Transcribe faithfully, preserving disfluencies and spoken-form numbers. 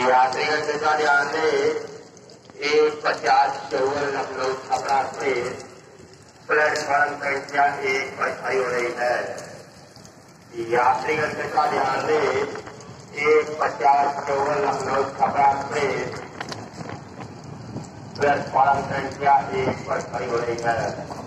यात्रीगण कृपया ध्यान दें, एक पचास चौवन लखनऊ छपरा से प्लेटफॉर्म संख्या एक पर खड़ी हो रही है। यात्रीगण कृपया ध्यान दें, एक पचास चौवन लखनऊ छपरा से प्लेटफॉर्म संख्या एक पर खड़ी हो रही है।